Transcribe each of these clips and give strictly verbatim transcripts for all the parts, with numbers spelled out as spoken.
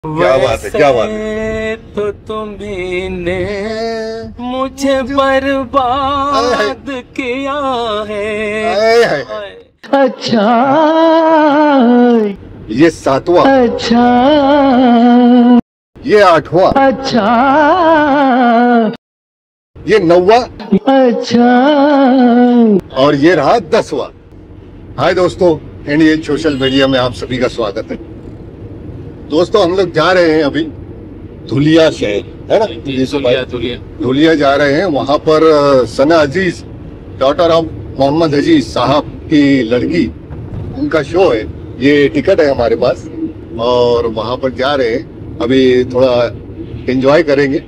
क्या बात है, क्या बात है। तो तुम्हीने मुझे बर्बाद किया है। अच्छा ये सातवां, अच्छा ये आठवां, अच्छा ये नौवां अच्छा और ये रहा दसवां। हाय दोस्तों, इंडियन सोशल मीडिया में आप सभी का स्वागत है। दोस्तों हम लोग जा रहे हैं अभी धुलिया शहर, है ना, धुलिया धुलिया धुलिया जा रहे हैं। वहां पर सना अजीज, डॉटर ऑफ मोहम्मद अजीज साहब की लड़की, उनका शो है। ये टिकट है हमारे पास और वहां पर जा रहे हैं। अभी थोड़ा एंजॉय करेंगे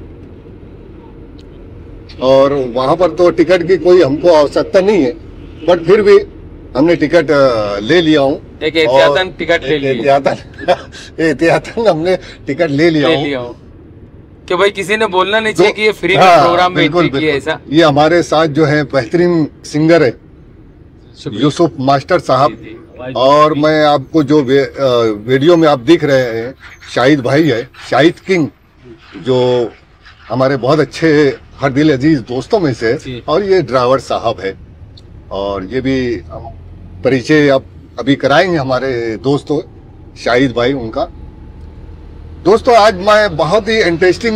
और वहां पर तो टिकट की कोई हमको आवश्यकता नहीं है, बट फिर भी हमने टिकट ले लिया हूँ। एक एहतियातन टिकट ले लिया, एहतियातन एहतियातन हमने टिकट ले लिया ले लिया हूँ कि भाई किसी ने बोलना नहीं चाहिए कि ये फ्री हाँ, में प्रोग्राम बिल्कुल, भेजते किया ऐसा। ये हमारे साथ जो है बेहतरीन सिंगर है यूसुफ मास्टर साहब। और मैं आपको जो वे, वीडियो में आप दिख रहे हैं, शाहिद भाई है, शाहिद किंग, जो हमारे बहुत अच्छे हर दिल अजीज दोस्तों में से। और ये ड्राइवर साहब है और ये भी परिचय आप अभी कराएंगे हमारे दोस्तों शाहिद भाई उनका। दोस्तों आज मैं बहुत ही इंटरेस्टिंग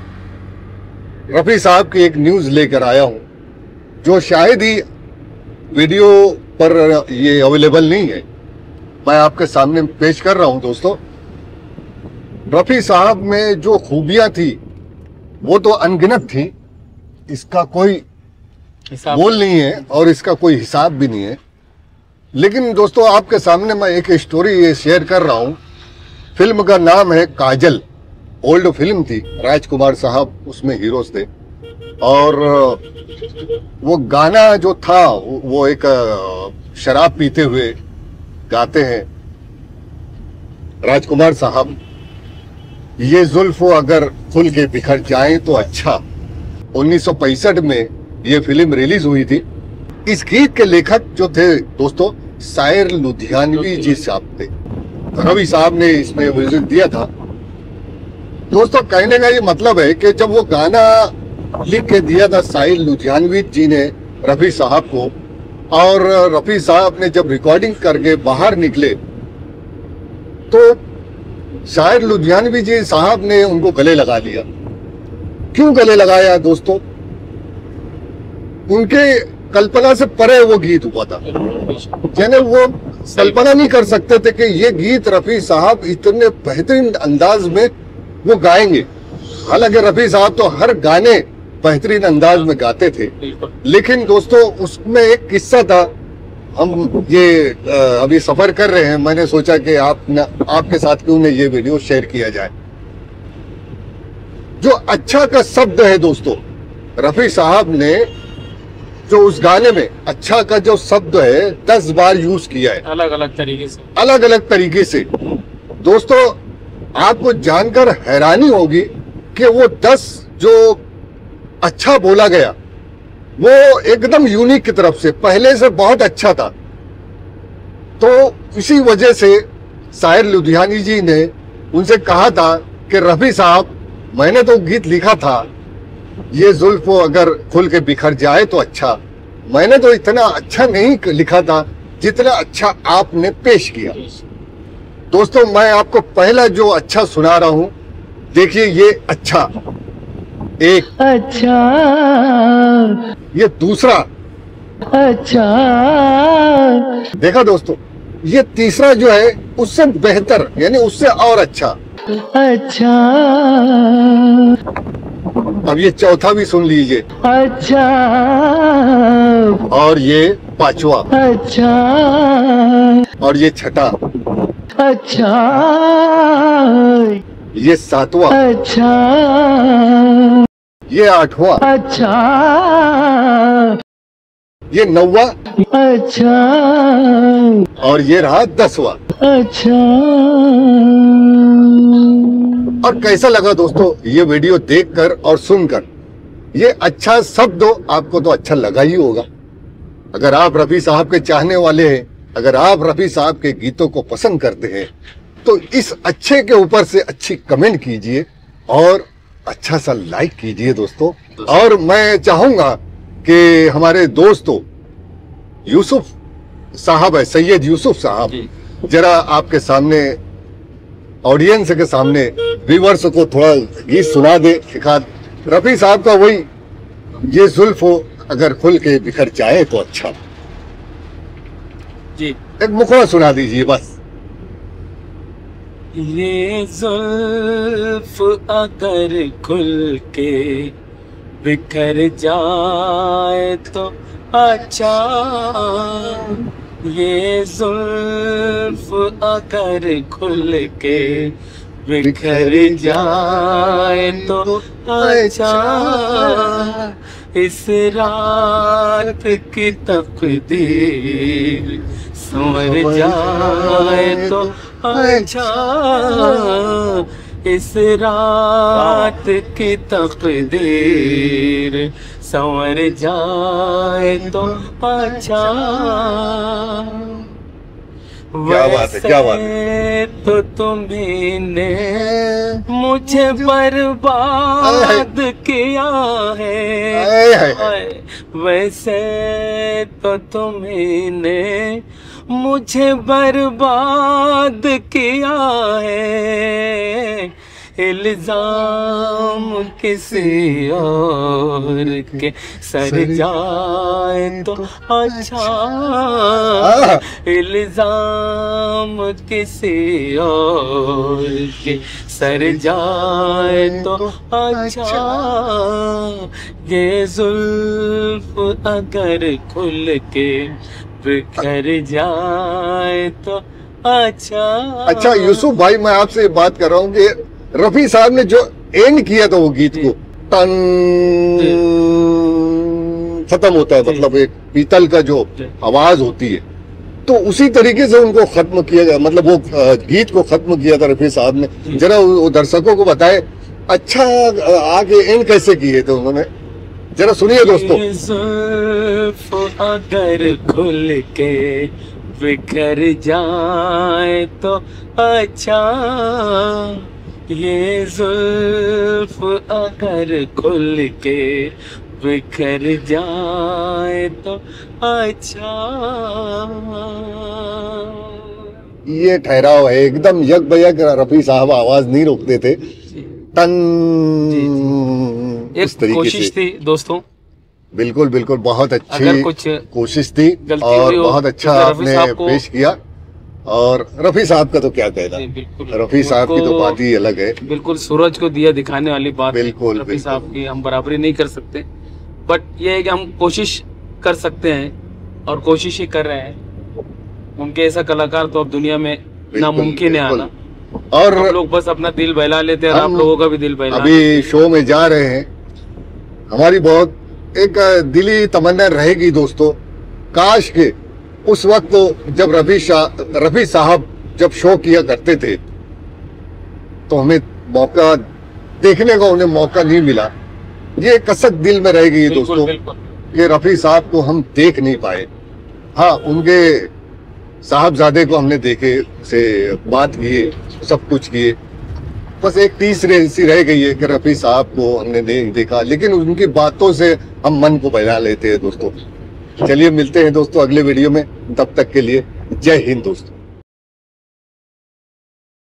रफी साहब की एक न्यूज लेकर आया हूं, जो शायद ही वीडियो पर ये अवेलेबल नहीं है। मैं आपके सामने पेश कर रहा हूं। दोस्तों रफी साहब में जो खूबियां थी वो तो अनगिनत थी, इसका कोई बोल नहीं है और इसका कोई हिसाब भी नहीं है। लेकिन दोस्तों आपके सामने मैं एक स्टोरी ये शेयर कर रहा हूँ। फिल्म का नाम है काजल। ओल्ड फिल्म थी, राजकुमार साहब उसमें हीरोज थे। और वो गाना जो था वो एक शराब पीते हुए गाते हैं राजकुमार साहब, ये जुल्फ अगर खुल के बिखर जाए तो अच्छा। उन्नीस सौ पैंसठ में ये फिल्म रिलीज हुई थी। इस गीत के लेखक जो थे दोस्तों शायर लुधियानवी जी साहब थे। रवि साहब ने इसमें म्यूजिक दिया था। दोस्तों कहने का ये मतलब है कि जब वो गाना लिख के दिया था शायर लुधियानवी जी ने रफी साहब को, और रफी साहब ने जब रिकॉर्डिंग करके बाहर निकले तो शायर लुधियानवी जी साहब ने उनको गले लगा लिया। क्यों गले लगाया दोस्तों? उनके कल्पना से परे वो गीत हुआ था। यानी वो कल्पना नहीं कर सकते थे कि ये गीत रफी साहब इतने बेहतरीन अंदाज में वो गाएंगे। हालांकि रफी साहब तो हर गाने बेहतरीन अंदाज में गाते थे, लेकिन दोस्तों उसमें एक किस्सा था। हम ये अभी सफर कर रहे हैं, मैंने सोचा कि आप न, आपके साथ क्यों नहीं ये वीडियो शेयर किया जाए। जो अच्छा का शब्द है दोस्तों, रफी साहब ने जो उस गाने में अच्छा का जो शब्द है दस बार यूज किया है, अलग अलग तरीके से अलग अलग तरीके से। दोस्तों आपको जानकर हैरानी होगी कि वो दस जो अच्छा बोला गया वो एकदम यूनिक की तरफ से, पहले से बहुत अच्छा था। तो इसी वजह से शायर लुधियानी जी ने उनसे कहा था कि रफी साहब, मैंने तो गीत लिखा था ये जुल्फ अगर खुल के बिखर जाए तो अच्छा, मैंने तो इतना अच्छा नहीं लिखा था जितना अच्छा आपने पेश किया। दोस्तों मैं आपको पहला जो अच्छा सुना रहा हूं, देखिए ये अच्छा एक, अच्छा ये दूसरा, अच्छा देखा दोस्तों, ये तीसरा जो है उससे बेहतर, यानी उससे और अच्छा। अच्छा अब ये चौथा भी सुन लीजिए। अच्छा और ये पांचवा, अच्छा और ये छठा, अच्छा ये सातवां, अच्छा ये आठवां, अच्छा ये नौवां अच्छा और ये रहा दसवां। अच्छा। और कैसा लगा दोस्तों ये वीडियो देखकर और सुनकर? ये अच्छा शब्द आपको तो अच्छा लगा ही होगा। अगर आप रफी साहब के चाहने वाले हैं, अगर आप रफी साहब के गीतों को पसंद करते हैं, तो इस अच्छे के ऊपर से अच्छी कमेंट कीजिए और अच्छा सा लाइक कीजिए दोस्तों। और मैं चाहूंगा कि हमारे दोस्तों यूसुफ साहब है, सैयद यूसुफ साहब, जरा आपके सामने ऑडियंस के सामने व्यूअर्स को थोड़ा गीत सुना दे एक आध। रफी साहब का वही, ये जुल्फ हो अगर खुल के बिखर जाए तो अच्छा। जी एक मुखड़ा सुना दीजिए बस। ये जुल्फ अगर खुल के बिखर जाए तो अच्छा, ये जुल्फ अगर खुल के बिखर जाए तो अच्छा, इस रात की तकदीर संवर जाए तो अच्छा, इस रात की तकदीर संवर जाए तो अच्छा। क्या बात है, क्या बात है। तो तुम्ही ने मुझे बर्बाद किया है, वैसे तो तुम्ही ने मुझे बर्बाद किया है। इल्जाम किसी और के सर जाए तो अच्छा, इल्जाम किसी और के सर जाए तो अच्छा, ये जुल्फ अगर खुल के बिखर जाए तो अच्छा। अच्छा यूसुफ भाई, मैं आपसे बात कर रहा हूँ कि रफी साहब ने जो एंड किया था वो गीत को, टन खत्म होता है, मतलब एक पीतल का जो आवाज होती है, तो उसी तरीके से उनको खत्म किया गया, मतलब वो गीत को खत्म किया था रफी साहब ने। जरा वो दर्शकों को बताए अच्छा आगे एंड कैसे किए थे उन्होंने, जरा सुनिए दोस्तों। अगर खुल के बिखर जाए तो अच्छा, ये जुल्फ अगर खुल के बिखर जाए तो अच्छा। ये ठहराव है एकदम यक बयक, रफी साहब आवाज नहीं रोकते थे, टन एक कोशिश थी दोस्तों। बिल्कुल बिल्कुल, बहुत अच्छी कुछ कोशिश थी और बहुत अच्छा आपने पेश किया। और रफी साहब का तो क्या कहना, रफी साहब की तो बात ही अलग है। बिल्कुल सूरज को दिया दिखाने वाली बात बिल्कुल रफी साहब की हम बराबरी नहीं कर सकते, बट ये है कि हम कोशिश कर सकते हैं और कोशिश ही कर रहे हैं। उनके ऐसा कलाकार तो अब दुनिया में नामुमकिन है आना, और हम लोग बस अपना दिल बहला लेते हैं, आप लोगों का भी दिल बहला। अभी शो में जा रहे हैं, हमारी बहुत एक दिली तमन्ना रहेगी दोस्तों, काश के उस वक्त जब रफी शाह रफी साहब जब शो किया करते थे तो हमें मौका देखने का उन्हें मौका नहीं मिला। ये कसक दिल में रहेगी दोस्तों कि रफी साहब को हम देख नहीं पाए। हाँ, उनके साहबजादे को हमने देखे, से बात किए, सब कुछ किए, बस एक टीस सी रह गई है कि रफी साहब को हमने नहीं देखा, लेकिन उनकी बातों से हम मन को बहला लेते हैं दोस्तों। चलिए मिलते हैं दोस्तों अगले वीडियो में, तब तक के लिए जय हिंद दोस्तों।